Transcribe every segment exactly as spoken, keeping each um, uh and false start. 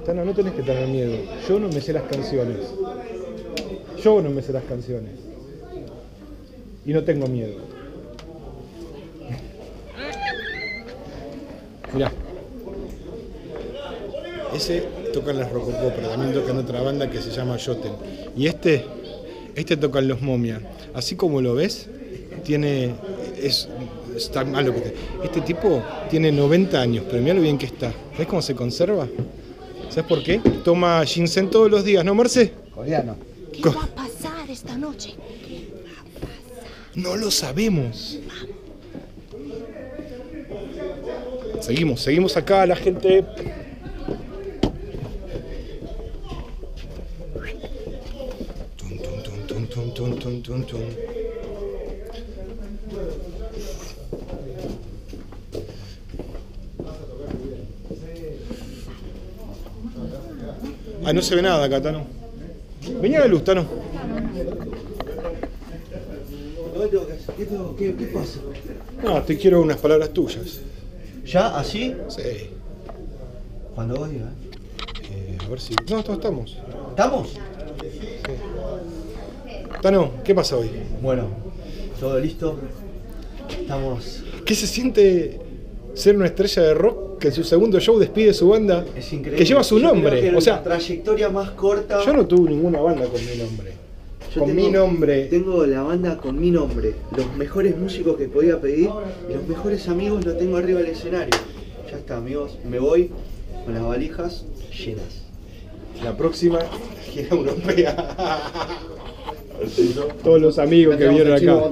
Tano, no tenés que tener miedo. Yo no me sé las canciones. Yo no me sé las canciones. Y no tengo miedo. Mirá. Ese toca en las Rococó, pero también toca en otra banda que se llama Joten. Y este, este toca en Los Momia. Así como lo ves, tiene... Es, está malo que te... Este tipo tiene noventa años, pero mirá lo bien que está. ¿Ves cómo se conserva? ¿Sabes por qué? Toma ginseng todos los días, ¿no, Marce? Coreano. ¿Qué Co va a pasar esta noche? ¿Qué va a pasar? No lo sabemos. Seguimos, seguimos acá, la gente. Tum, tum, tum, tum, tum, tum, tum, tum. Ah, no se ve nada acá, Tano. Vení a la luz, Tano. ¿Qué, qué pasa? No, te quiero unas palabras tuyas. ¿Ya? ¿Así? Sí. Cuando vos digas. Eh, a ver si... No, todos estamos. ¿Estamos? Sí. Tano, ¿qué pasa hoy? Bueno, todo listo. Estamos... ¿Qué se siente ser una estrella de rock que en su segundo show despide su banda? Es increíble. Que lleva su Yo nombre. creo que O sea, la trayectoria más corta... yo no tuve ninguna banda con mi nombre. Yo con tengo, mi nombre. Tengo la banda con mi nombre. Los mejores músicos que podía pedir y los mejores amigos los tengo arriba del escenario. Ya está, amigos. Me voy con las valijas llenas. La próxima gira europea. Todos los amigos que vieron acá.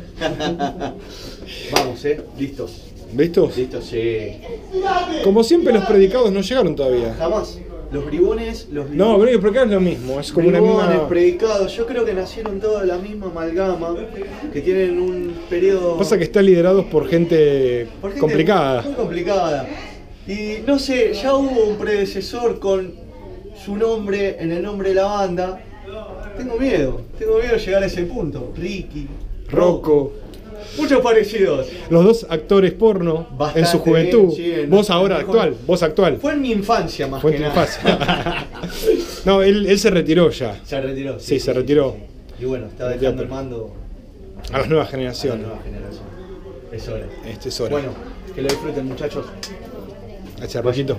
Vamos, eh. Listos. ¿Listos? Listos, sí. Como siempre, los predicados no llegaron todavía. Jamás. Los bribones, los bribones. No, pero acá es lo mismo. Es como bribones, una misma. predicados. Yo creo que nacieron todos de la misma amalgama. Que tienen un periodo. Pasa que están liderados por gente, por gente complicada. Muy complicada. Y no sé, ya hubo un predecesor con su nombre en el nombre de la banda. Tengo miedo, tengo miedo de llegar a ese punto. Ricky, Rocco. Muchos parecidos. Los dos actores porno. Bastante en su juventud. bien, sí, en vos nuestra ahora mejor- actual. Vos actual. Fue en mi infancia más Fue que en tu nada. infancia. No, él, él se retiró ya. Se retiró. Sí, se retiró. Y bueno, está Se retiró, dejando el pero- mando A las nuevas a la generaciones. nueva generación. Es hora. Este es hora. Bueno, que lo disfruten, muchachos. Gracias, Rollito.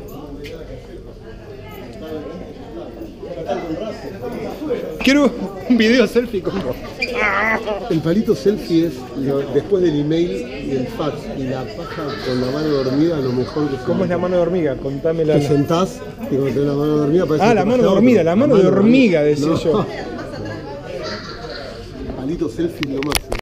Quiero un video selfie con vos. El palito selfie es lo- después del email y el fax y la paja con la mano dormida lo mejor que se ¿Cómo es la mano de hormiga? Contámela. Te sentás y cuando tenés la mano dormida parece Ah, que la te mano pasea dormida, otro. la mano de hormiga, decía No. yo. Palito selfie es lo máximo.